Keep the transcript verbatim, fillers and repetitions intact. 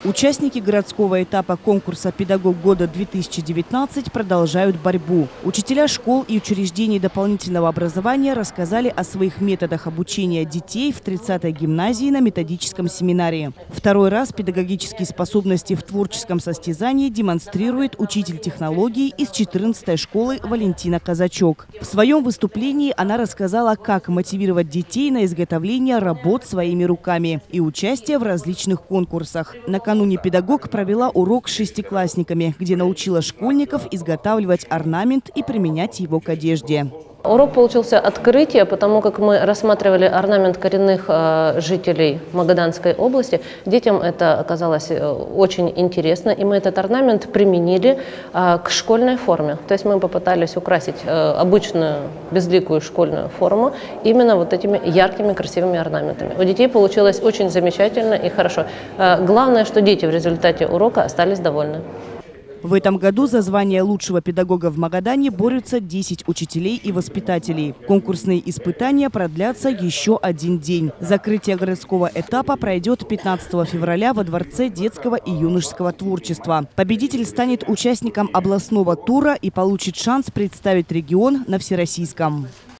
Участники городского этапа конкурса «Педагог года-две тысячи девятнадцать» продолжают борьбу. Учителя школ и учреждений дополнительного образования рассказали о своих методах обучения детей в тридцатой гимназии на методическом семинаре. Второй раз педагогические способности в творческом состязании демонстрирует учитель технологий из четырнадцатой школы Валентина Казачок. В своем выступлении она рассказала, как мотивировать детей на изготовление работ своими руками и участие в различных конкурсах. Накануне педагог провела урок с шестиклассниками, где научила школьников изготавливать орнамент и применять его к одежде. Урок получился открытие, потому как мы рассматривали орнамент коренных жителей Магаданской области. Детям это оказалось очень интересно, и мы этот орнамент применили к школьной форме. То есть мы попытались украсить обычную безликую школьную форму именно вот этими яркими, красивыми орнаментами. У детей получилось очень замечательно и хорошо. Главное, что дети в результате урока остались довольны. В этом году за звание лучшего педагога в Магадане борются десять учителей и воспитателей. Конкурсные испытания продлятся еще один день. Закрытие городского этапа пройдет пятнадцатого февраля во Дворце детского и юношеского творчества. Победитель станет участником областного тура и получит шанс представить регион на всероссийском.